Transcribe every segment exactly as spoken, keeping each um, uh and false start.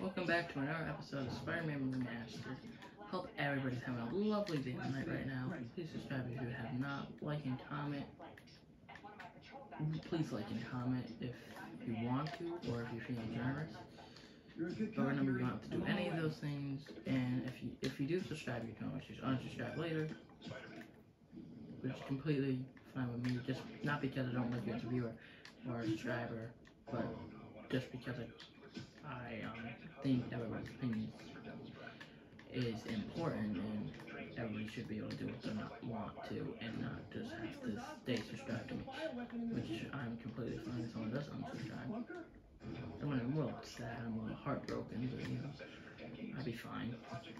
Welcome back to another episode of Spider-Man Remastered. Hope everybody's having a lovely day tonight right now. Please subscribe if you have not. Like and comment. Please like and comment if you want to or if you're feeling generous. But remember, you don't have to do any of those things. And if you if you do subscribe, you can always just unsubscribe later, which is completely fine with me. Just not because I don't like you as a viewer or a subscriber, but just because I I um, think everyone's opinion is important, and everybody should be able to do what they not want to, and not just have to stay subscribed to me, which I'm completely fine if someone does unsubscribe. I'm a little sad, I'm a little heartbroken, but you know, I'll be fine.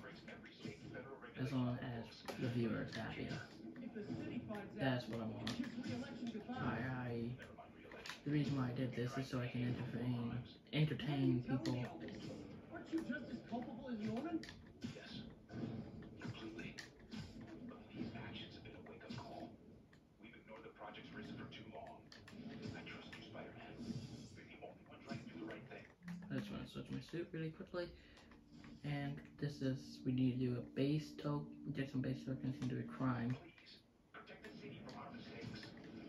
As long as the viewer is happy. That's what I want. I, I, the reason why I did this is so I can entertain, entertain people. Aren't you just as culpable as Norman? Yes, completely. But these actions have been a wake-up call. We've ignored the project's risen for too long. I trust you, Spider-Man. You're the only one trying to do the right thing. I just want to switch my suit really quickly. And this is, we need to do a base token, get some base tokens and do a crime. Please, protect the city from our mistakes.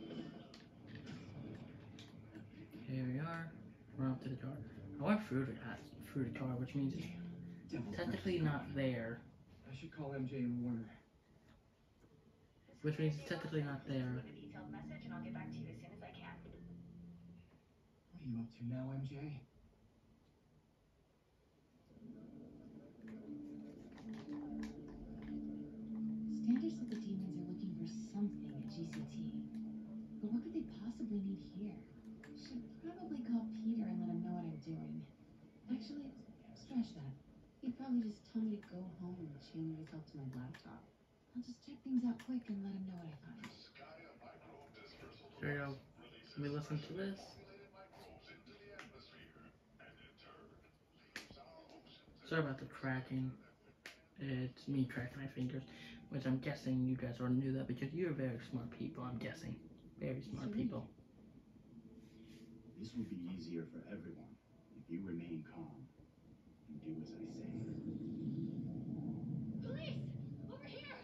Here we are. Run up to the door. I want fruited fruited car, which means it's technically not there. I should call M J and Warner. Which means it's technically not there. With a detailed message, and I'll get back to you as soon as I can. What are you up to now, M J? Standard said the demons are looking for something at G C T. But what could they possibly need here? Should probably call Peter and let him know what I'm doing. Actually, scratch that. He'd probably just tell me to go home and chain myself to my laptop. I'll just check things out quick and let him know what I find. There you go. Let me listen to this. Sorry about the cracking. It's me cracking my fingers, which I'm guessing you guys already knew that because you're very smart people, I'm guessing. Very smart people. This will be easier for everyone if you remain calm and do as I say. Police! Over here!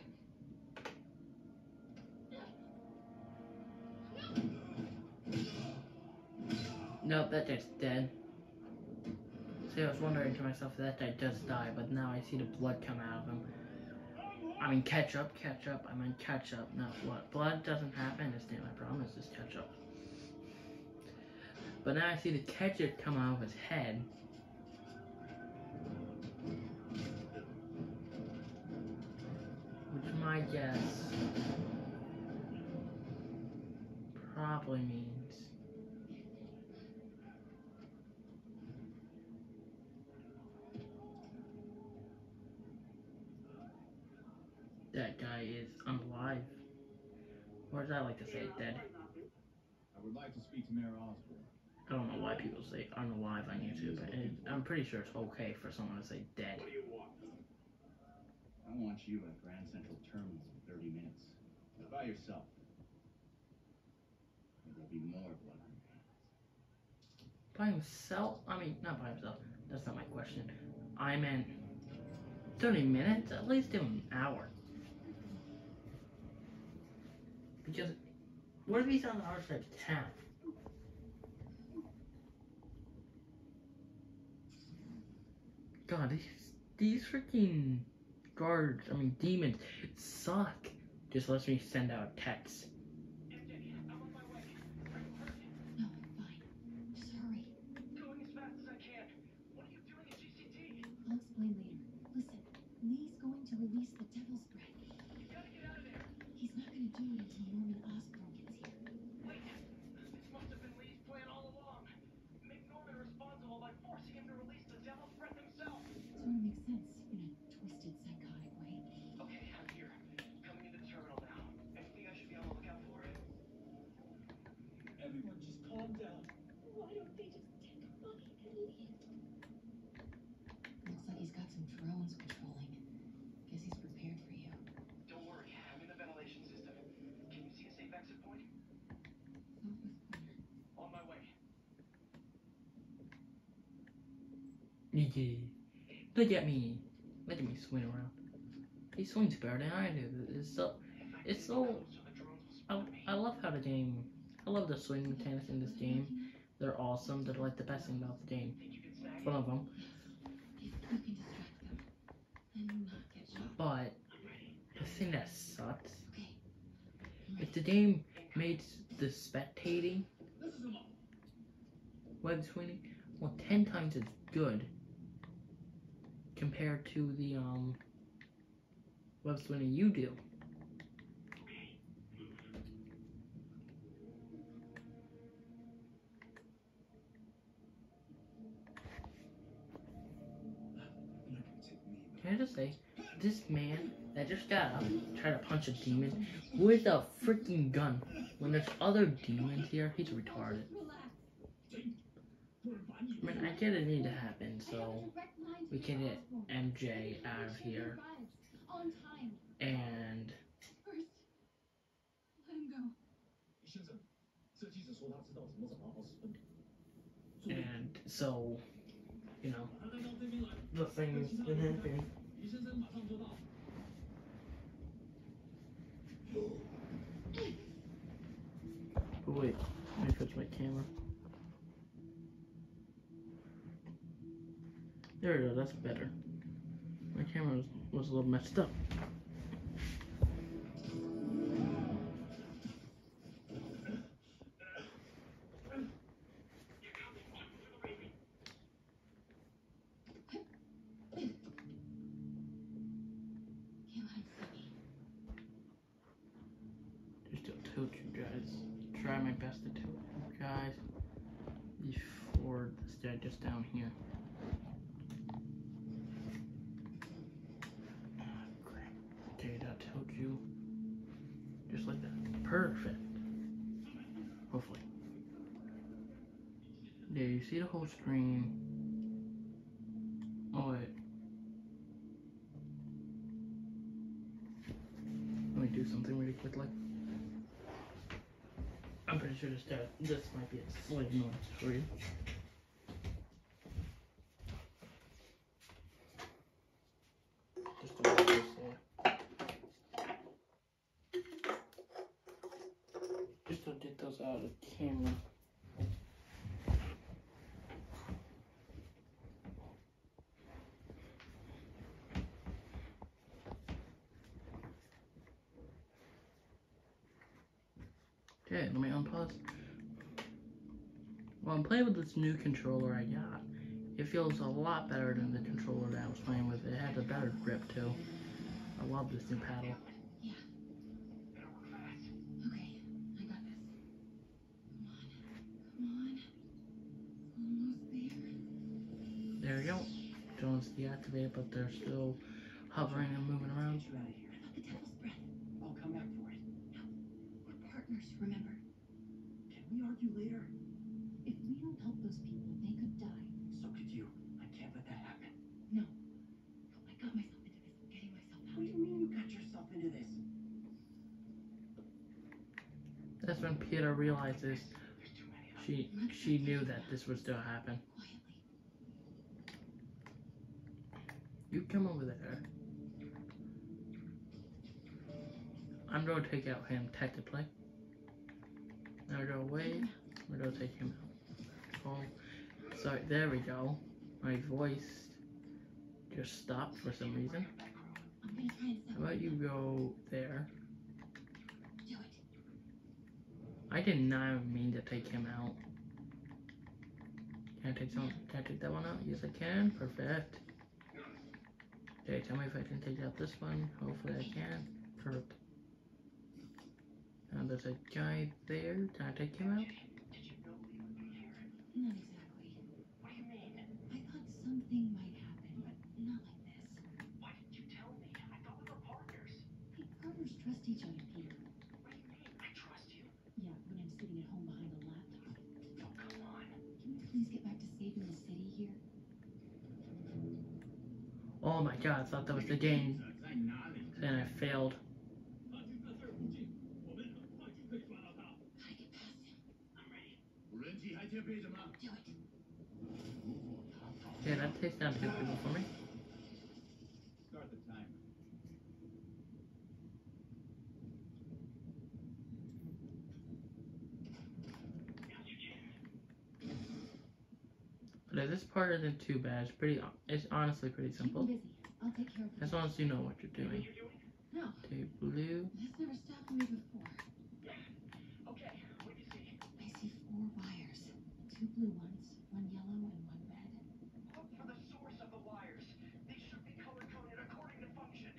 Nope, that guy's dead. See, I was wondering to myself if that guy does die, but now I see the blood come out of him. I mean, ketchup, ketchup, I mean ketchup, not blood. Blood doesn't happen this time, I promise, it's ketchup. But now I see the ketchup come out of his head. Which my guess probably means that guy is unalive. Or as I like to say, dead. I would like to speak to Mayor Osborn. I don't know why people say unalive on YouTube, but it, I'm pretty sure it's okay for someone to say dead. What do you want? I want you at Grand Central Terminal in thirty minutes. You're by yourself. There'll be more blood on your hands. By himself? I mean, not by himself. That's not my question. I meant thirty minutes? At least give him an hour. Because, what if he's on the other side of town? God, these, these freaking guards, I mean demons, suck. Just lets me send out text. No, I'm fine. Just hurry. Going as fast as I can. What are you doing at G C T? I'll explain later. Listen, Lee's going to release the devil's breath. You gotta get out of there. He's not going to do it until Norman Osborn gets here. Wait. This must have been Lee's plan all along. Make Norman responsible by forcing him to release the devil's breath himself. Sort of makes sense in a twisted, psychotic way. Okay, I'm here. Coming into the terminal now. Anything I should be on the lookout for? Everyone just calm down. Why don't they just take the money and leave? Looks like he's got some drones patrolling. Guess he's prepared for you. Don't worry, I'm in the ventilation system. Can you see a safe exit point? Not with Warner. On my way. You Hey, look at me. Look at me swing around. He swings better than I do. It's so, it's so, I, I love how the game, I love the swing mechanics in this game. They're awesome. They're like the best thing about the game. One of them. If you can distract them and not get shot. But the thing that sucks, Okay. if the game made the spectating web swinging, well, ten times as good compared to the um web swinging you do. Can I just say, this man that just got up, tried to punch a demon with a freaking gun. When there's other demons here, he's retarded. I mean, I get it need to happen, so we can get M J out of here. On time. And First, let him go. 先生，这记者说他知道什么是好好十分。 and so, you know, 把他带到这边来， the thing's been happening. 李先生马上做到。 But wait, let me switch my camera. There we go, that's better. My camera was, was a little messed up. Just to tilt you guys. Try my best to tilt you guys before this guy gets down here. Ah, crap. Okay, that tilt you. Just like that. Perfect. Hopefully. There, you see the whole screen. Oh wait. Let me do something really quickly. I'm pretty sure this, guy, this might be a slight noise for you. Just to make this there. Just to get those out of the camera. Okay, let me unpause. Well, I'm playing with this new controller I got. It feels a lot better than the controller that I was playing with. It has a better grip too. I love this new paddle. Yeah. Okay, I got this. Come on. Come on. Almost there. There we go. Drone's deactivated, but they're still hovering and moving around. Get you out of here. I got the devil's breath. I'll come back for it. We're partners, remember? Can we argue later? If we don't help those people, they could die. So could you. I can't let that happen. No. No, I got myself into this. I'm getting myself out. What do you mean you got yourself into this? That's when Peter realizes she she knew that this was to happen. Quietly. You come over there. I'm gonna take out him technically. Now go away. We're gonna take him out. Oh, sorry. There we go. My voice just stopped for some reason. I'm gonna try and How settle about you go there? Do it. I did not mean to take him out. Can I take some? Can I take that one out? Yes, I can. Perfect. Okay, tell me if I can take out this one. Hopefully I can. Perfect. Now there's a guy there. Can I take him out? Not exactly. What do you mean? I thought something might happen, but not like this. Why didn't you tell me? I thought we were partners. Hey, partners trust each other, Peter. What do you mean? I trust you. Yeah, when I'm sitting at home behind a laptop. Oh, come on. Can we please get back to saving the city here? Oh my god, I thought that was the game. Then I failed. Gotta get past him. I'm ready. 无人机还贴背着吗？ Do it. Okay, that takes down two people for me. Start the timer. But this part isn't too bad. It's pretty. It's honestly pretty Keep simple. them busy. I'll take care of As them. long as you know what you're doing. No, Okay, blue. that's never stopped me before. Okay, what do you see? I see four wires. Two blue ones, one yellow and one red. Look for the source of the wires. They should be color-coded according to function.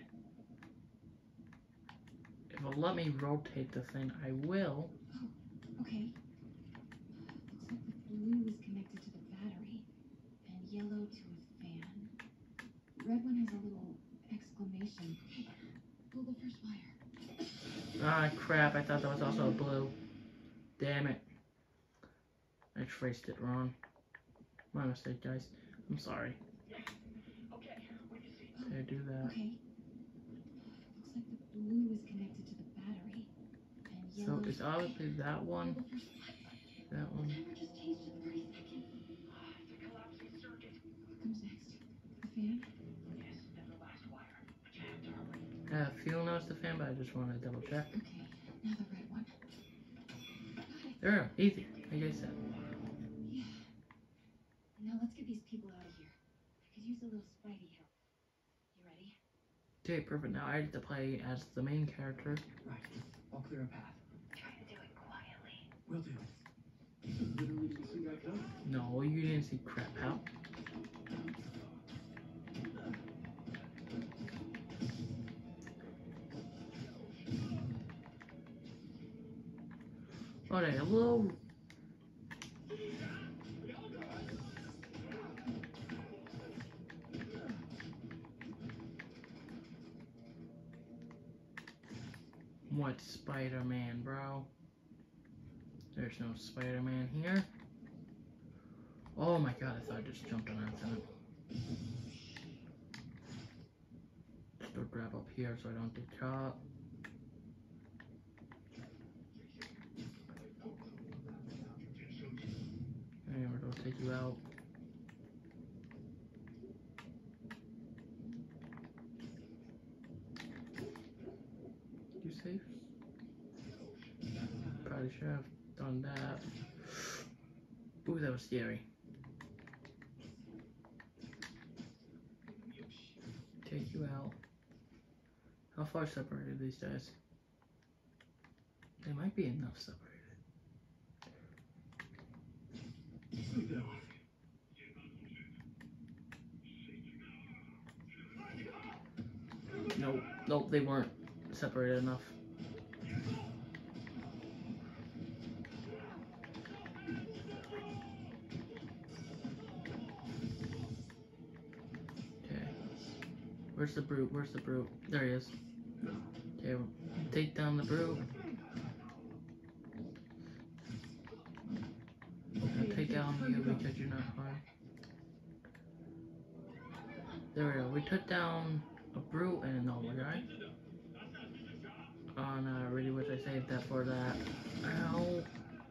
If it'll let me rotate the thing, I will. Okay. Looks like the blue is connected to the battery, and yellow to a fan. Red one has a little exclamation. Hey, pull the first wire. Ah, crap. I thought that was also a blue. Damn it. I traced it wrong. My mistake, guys. I'm sorry. Okay, what do you see? Okay, do that. Okay. Looks like the blue is connected to the battery, and So yellow. it's obviously that one. Pull the first wire. That one. Timer just changed to thirty seconds. It's a collapsing circuit. What comes next? The fan? Yes, and the last wire. But you have to hurry. I have a feeling that was the fan, but I just want to double check. Okay, now the red one. Got it. There we go. Easy. Like I said. Yeah. Now let's get these people out of here. I could use a little Spidey help. You ready? Okay, perfect. Now I get to play as the main character. Right. I'll clear a path. Try to do it quietly. Will do. Literally, you see that gun? No, you didn't see crap out. Alright, hello. What Spider-Man, bro? There's no Spider-Man here. Oh my god, I thought I just jumped on accident. Just go grab up here so I don't get caught. And we're gonna take you out. You safe? Probably should have done that. Ooh, that was scary. Take you out. How far separated are these guys? They might be enough separated. Sleep it off. Nope, nope, they weren't separated enough. Okay. Where's the brute? Where's the brute? There he is. Okay, take down the brute. I'll take down you because you're not harmed. There we go. We took down a brute and a normal guy. Oh no, I really wish I saved that for that. Ow.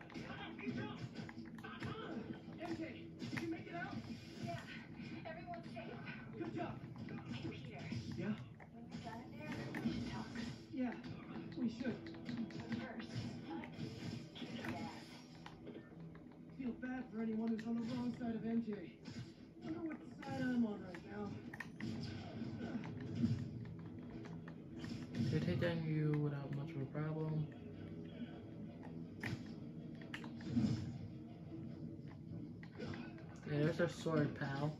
M K, did you make it out? Yeah, everyone's safe. Good job. Hey, Peter. Yeah? When we're done in there, we should talk. Yeah, we should. First, kick his ass. Feel bad for anyone who's on the wrong side of M J. Wonder what side I'm on right now. They take down you without much of a problem. Yeah, there's our sword, pal.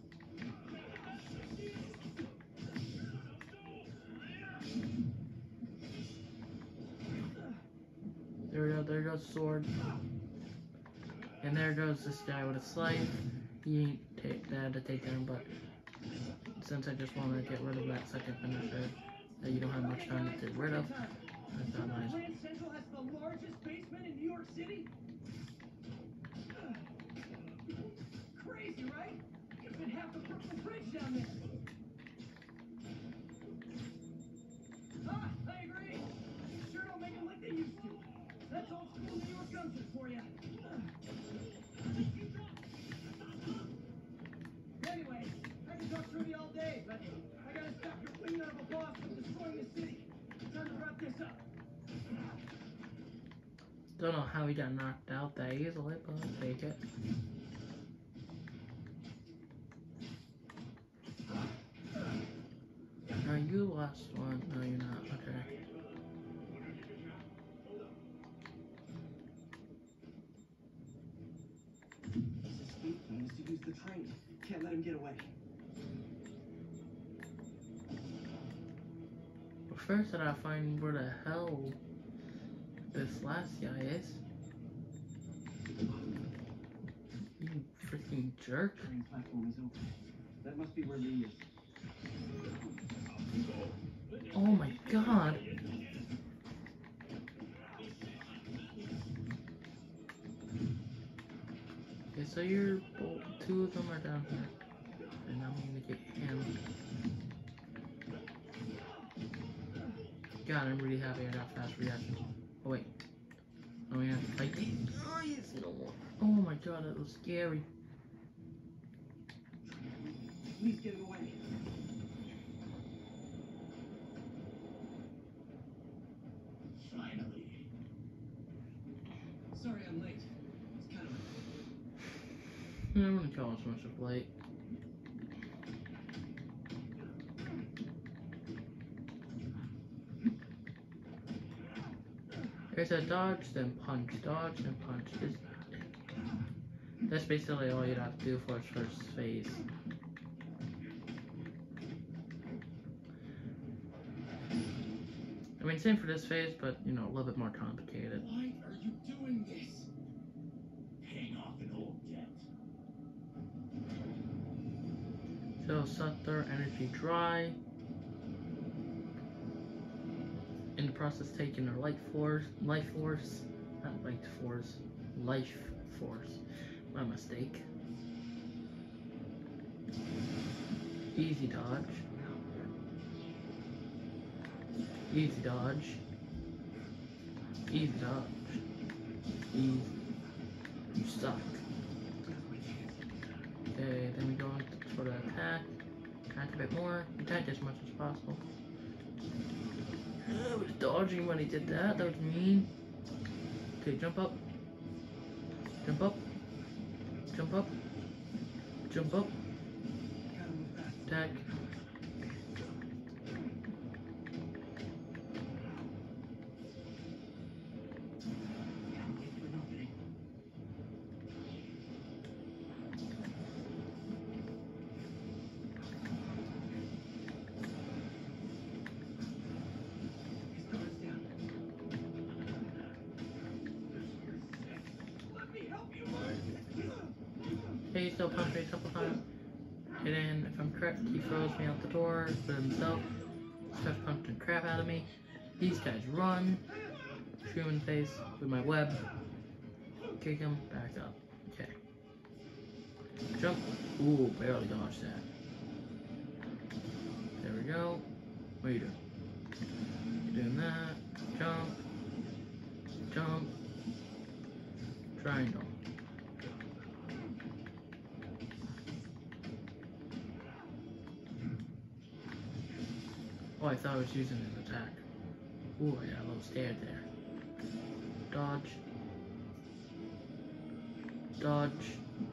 There we go, there goes sword. And there goes this guy with a scythe. He ain't take that to take down, but since I just wanted to get rid of that second finisher that you don't have much time to get rid of, I thought nice. Grand Central has the largest basement in New York City? Crazy, right? You could have the Brooklyn Bridge down there. Ah, I agree. Sure don't make them like they used to. That's old school New York gunsmith for you. Anyway, trivia all day, but I gotta stop your winging of a boss from destroying the city. Time to wrap this up. Don't know how he got knocked out that easily, but I'll take it. Are you the last one? No, you're not. Okay. He's escaped and wants to use the train. Can't let him get away. But first, I gotta find where the hell this last guy is. You freaking jerk. Train platform is open. That must be where Lee is. Oh my god. Okay, so you're both, two of them are down here. And I'm gonna get him. God, I'm really happy I got fast reaction. Oh wait. Oh yeah, fight these. Oh, yes, no more. Oh my god, that was scary. Lee's getting away. Finally. Sorry I'm late. It's kind of... I wouldn't call it so much of late. There's a dodge, then punch, dodge, then punch. This, that's basically all you'd have to do for its first phase. I mean, same for this phase, but, you know, a little bit more complicated. Why are you doing this? Paying off an old debt. So, suck their energy dry. In the process, taking their life force, life force, not life force, life force. My mistake. Easy dodge. Easy dodge. Easy dodge. Easy. You suck. Okay, then we go into for the attack. Attack a bit more. Attack as much as possible. I was dodging when he did that. That was mean. Okay, jump up. Jump up. Jump up. Jump up. Attack. Okay, he still punched me a couple times. And then, if I'm correct, he throws me out the door for himself. Starts punching the crap out of me. These guys run. Shoot him in the face with my web. Kick him, back up. Okay. Jump. Ooh, barely dodged that. There we go. What are you doing? You're doing that. Jump. Jump. Triangle. Oh, I thought I was using his attack. Ooh, I got a little scared there. Dodge. Dodge.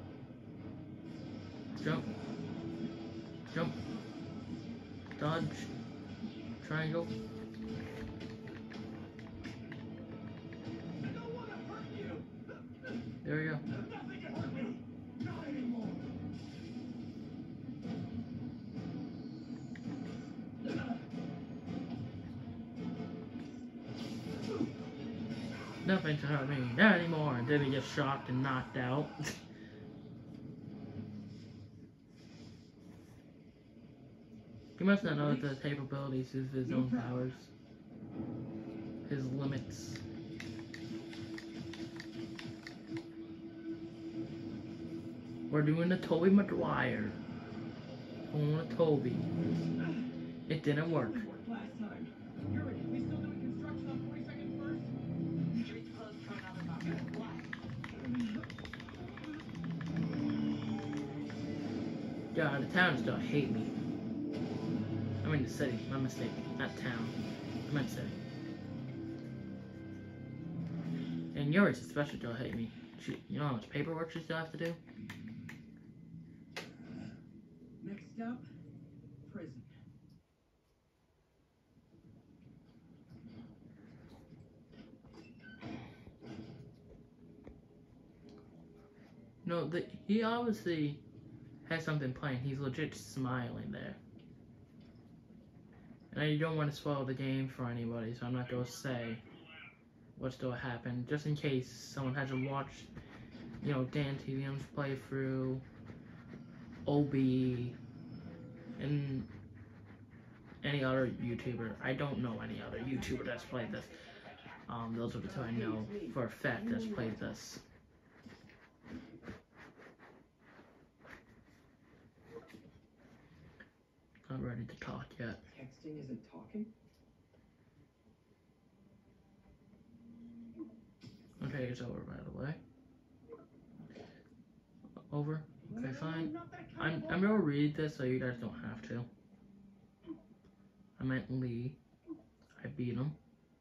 Jump. Jump. Dodge. Triangle. There we go. Nothing to hurt me, not anymore. And then he gets shocked and knocked out. He must not know the capabilities of his own powers. His limits. We're doing the Tobey Maguire. Going with Toby. It didn't work. Last time. Yuri, we still doing construction on forty-second first? Street's closed for another month. Why? God, the town still hate me. I mean the city, my mistake, not town. I meant city. And yours especially still hate me. She, you know how much paperwork she still has to do? Next stop, prison. No, the, he obviously has something playing. He's legit smiling there. And I don't want to spoil the game for anybody, so I'm not going to say what's going to happen, just in case someone hasn't watched, you know, Dan T V M's playthrough, O B, and any other YouTuber. I don't know any other YouTuber that's played this. Um, those are the two I know for a fact that's played this. Not ready to talk yet. Texting isn't talking? Okay, it's over by the way. Over? Okay, fine. I'm, I'm gonna read this so you guys don't have to. I meant Lee. I beat him.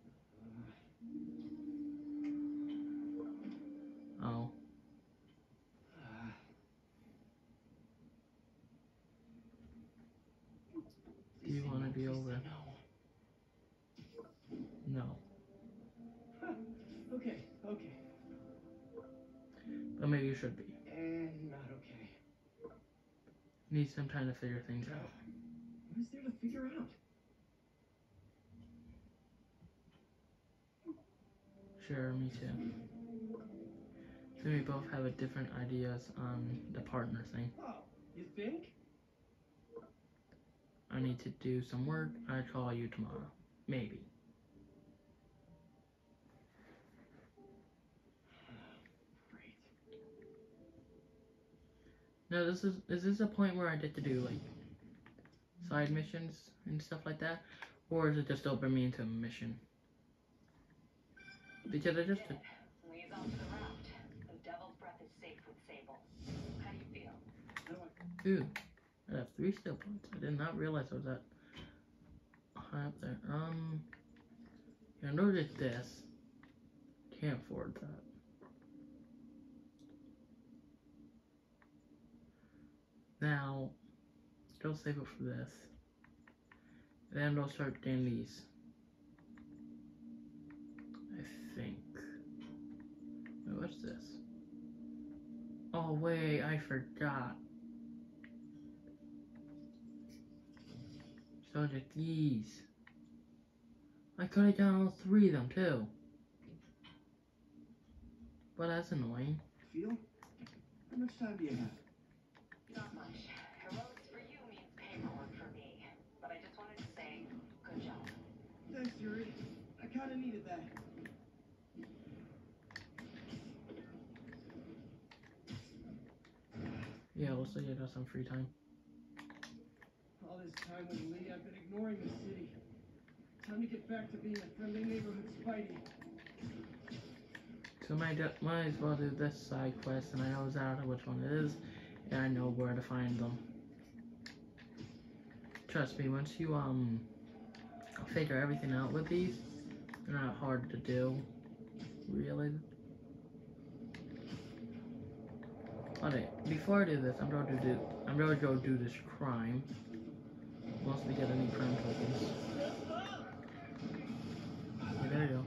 Oh. Do you want to be over? No. Okay, okay. But maybe you should be. And not okay. Need some time to figure things out. What is there to figure out? Sure, me too. So we both have a different ideas on the partner thing. Oh, you think? I need to do some work. I'll call you tomorrow. Maybe. Great. No, this is is this a point where I get to do like side missions and stuff like that? Or is it just open me into a mission? Because I just did. Lee's on to the raft. The devil's breath is safe with Sable. How do you feel? How do I... Ooh, I have three skill points. I did not realize I was that high up there. Um, yeah, I know that this. Can't afford that. Now, go save it for this. Then I'll start getting these. I think. Wait, what's this? Oh wait, I forgot. So did these. I could have done all three of them too. But that's annoying. Feel? How much time do you have? Not much. Heroics for you means paperwork for me. But I just wanted to say, good job. Thanks, Yuri. I kinda needed that. Yeah, looks like I got some free time. All this time with Lee, I've been ignoring the city. Time to get back to being a friendly neighborhood Spidey. So might, might as well do this side quest, and I know exactly which one it is, and I know where to find them. Trust me, once you um figure everything out with these, they're not hard to do, really. Okay, before I do this, I'm going to do I'm going to go do this crime. Once we get any crime tokens. Okay, there you go.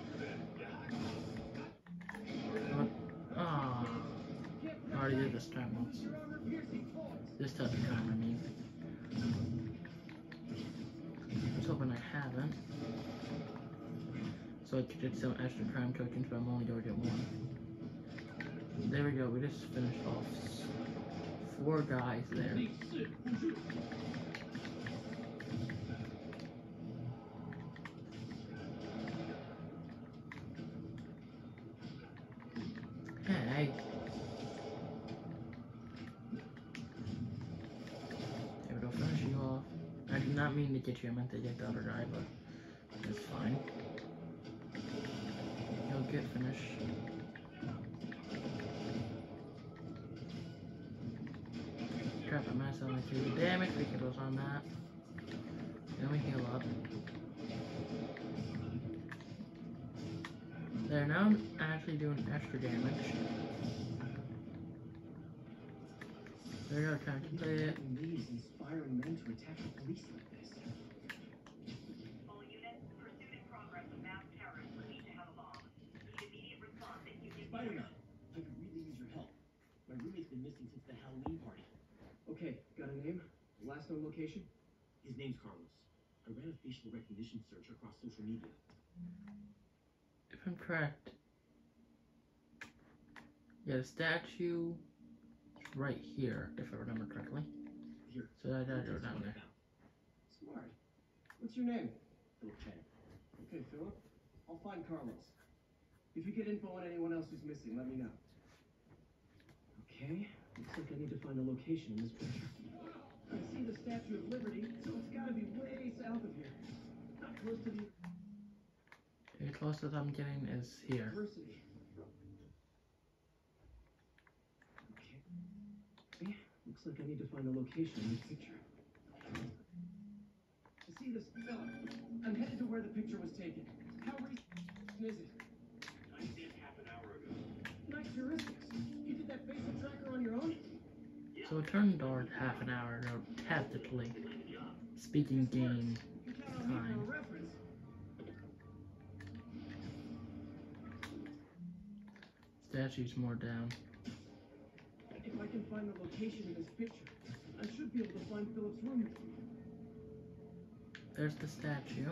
Ah, I already did this time once. This type of crime, I mean. I was hoping I haven't. So I could get some extra crime tokens, but I'm only going to get one. There we go, we just finished off four guys there. Hey. There we go, finish you off. I did not mean to get you, I meant to get the other guy, but it's fine. He'll get finished. crap, I messed up my two damage. We can lose on that. Then we heal up. They're now actually doing extra damage. They're gonna try to play it. Leaves inspiring men to attack the police like this. All units, pursuit in progress of mass terrorists believed to have a bomb. Need immediate response at Union. Spider-Man, I could really use your help. My roommate's been missing since the Halloween party. Okay, got a name? Last known location? His name's Carlos. I ran a facial recognition search across social media. If I'm correct, yeah, the statue is right here, if I remember correctly. Here. So I gotta go down there. Smart. What's your name? Philip Chang. Okay, Philip. I'll find Carlos. If you get info on anyone else who's missing, let me know. Okay, looks like I need to find a location in this picture. I see the Statue of Liberty, so it's gotta be way south of here. Not close to the The closest I'm getting is here. university. Okay. Looks like I need to find a location in this picture. I see this. No, I'm headed to where the picture was taken. How recent is it? I did half an hour ago. Nice heuristics. You did that facial tracker on your own? So it turned dark half an hour ago, technically. Speaking game You count on me time. for a reference. Statue's more down. If I can find the location in this picture, I should be able to find Philip's room. There's the statue.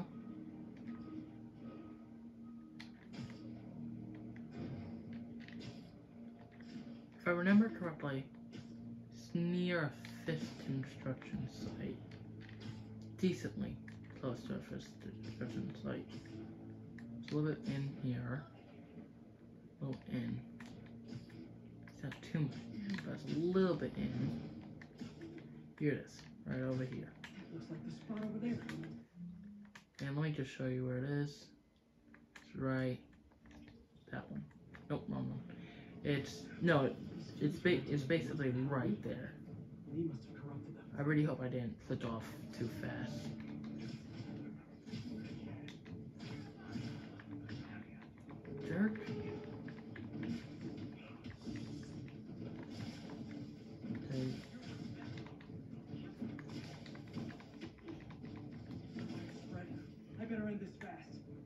If I remember correctly, it's near a fifth construction site. Decently close to a fifth construction site. It's a little bit in here. A little in. It's not too much in, but it's a little bit in. Here it is, right over here. That looks like the spot over there. And let me just show you where it is. It's right. That one. Nope, wrong one. It's no. It, it's ba it's basically right there. Lee must have corrupted them. I really hope I didn't click off too fast. Jerk. Okay. Right. I better end this fast.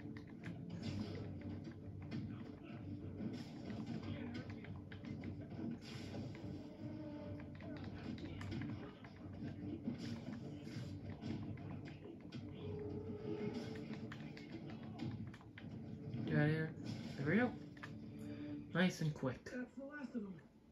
Get out of here. There we go. Nice and quick. That's the last of them.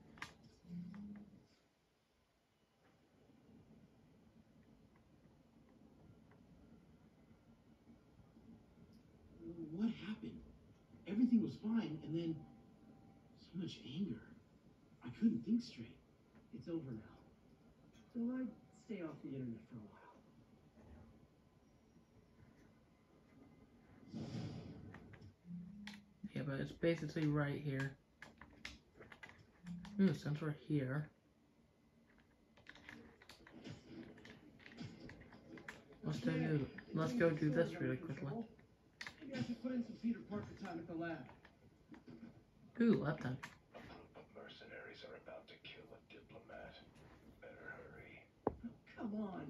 What happened? Everything was fine, and then so much anger. I couldn't think straight. It's over now. So I'd stay off the internet for a while. Yeah, but it's basically right here. Ooh, since we're here. Let's go do, let's go do this really quickly. Maybe I should put in some Peter Parker time at the lab. Ooh, lap time. A group of mercenaries are about to kill a diplomat. Better hurry. Come on.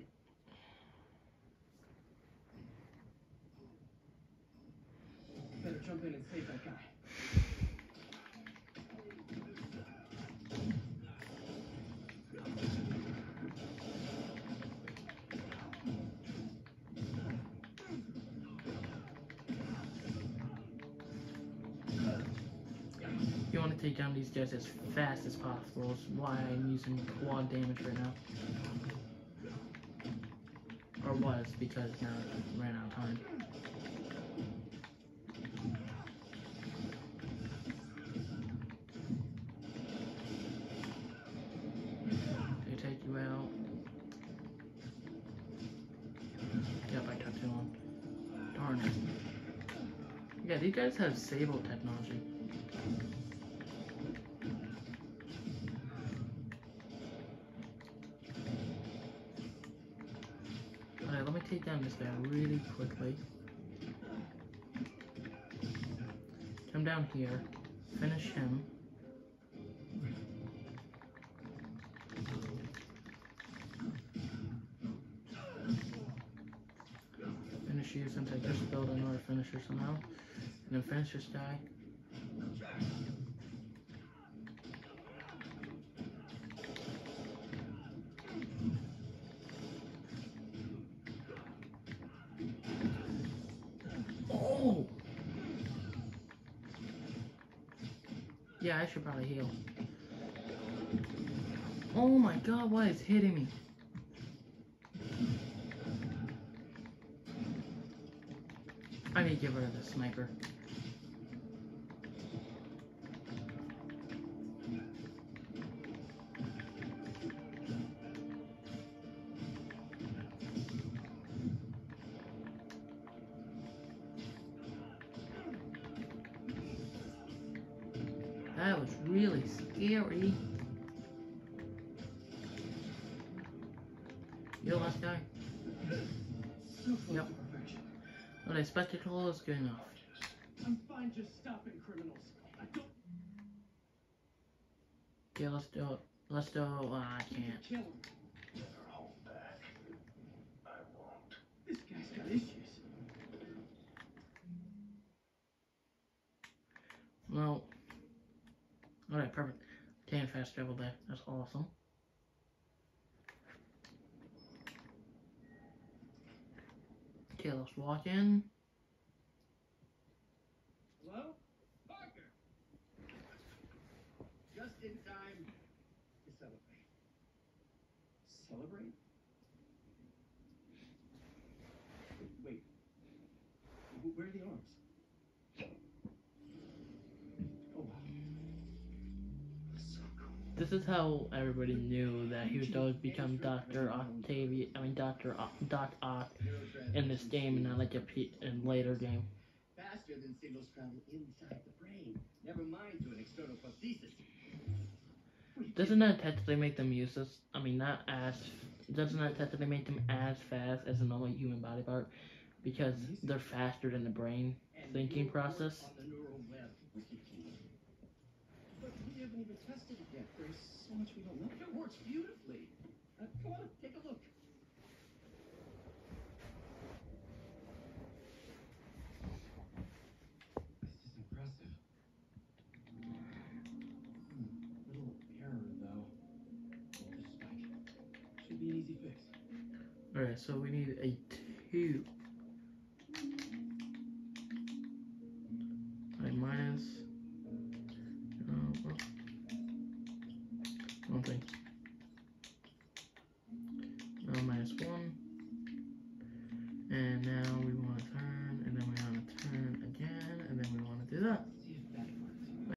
Better jump in and save that guy. You want to take down these guys as fast as possible, is why I'm using quad damage right now. Or was, because now I ran out of time. They take you out. Yep, I took too long. Darn it. Yeah, these guys have Sable technology. me take down this guy really quickly. Come down here, finish him. Finish you since I just built another finisher somehow. And then finish this guy. Oh! Yeah, I should probably heal. Oh my god, what is hitting me? I need to get rid of this sniper. That was really scary. Yo, last guy. So close Yep. to perfection. Okay, spectacle is good enough. I'm fine just stopping criminals. I don't Okay, let's do it. Let's do it. Oh, I can't. kill him. Never hold back. I won't. This guy's got issues. Well. Alright, perfect. ten fast travel there. That's awesome. Okay, let's walk in. Hello? Parker! Just in time to celebrate. Celebrate? Wait. Wh- Where are the arms? Oh, wow. That's so cool. This is how everybody knew that he was going to become Doctor Octavius. I mean, Doctor O- Doc Ock in this game, and not like a P- in later game. Faster than signals travel inside the brain. Never mind to an external prosthesis. Doesn't that technically make them useless? I mean, not as. Doesn't that technically make them as fast as a normal human body part? Because they're faster than the brain thinking process. On the neural web. Wicked key. But we haven't even tested it yet. There's so much we don't know. It works beautifully. Uh, come on, take a look. This is impressive. Hmm, little error though. Voltage spike. Should be an easy fix. Alright, so we need a two. Alright, minus. Uh, well, one thing. Uh, minus one. And now we